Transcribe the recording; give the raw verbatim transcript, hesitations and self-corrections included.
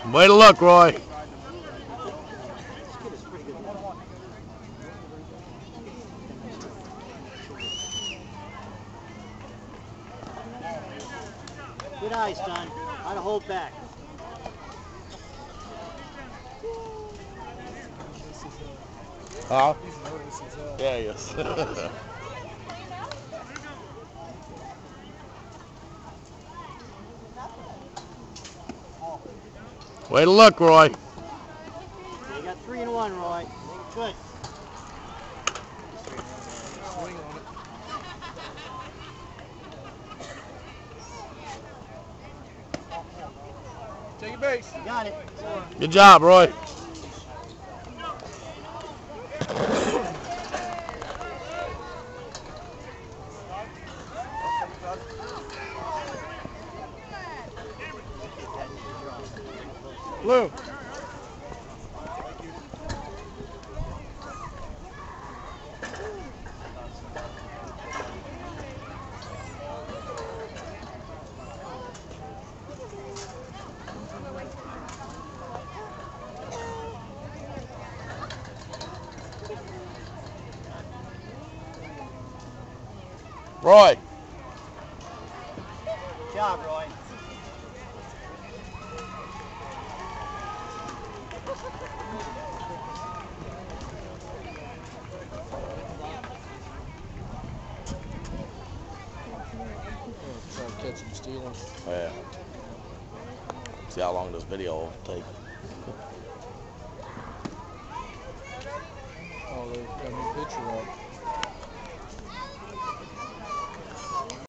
Way to look, Roy. Good eye, son. How to hold back. Huh? Yeah, yes. Way to look, Roy. You got three and one, Roy. Good. Swing on it. Take your base. You got it. Good job, Roy. Blue. Roy. Good job, Roy. Try to catch him stealing. Yeah. See how long this video will take. Oh, they got a new picture up.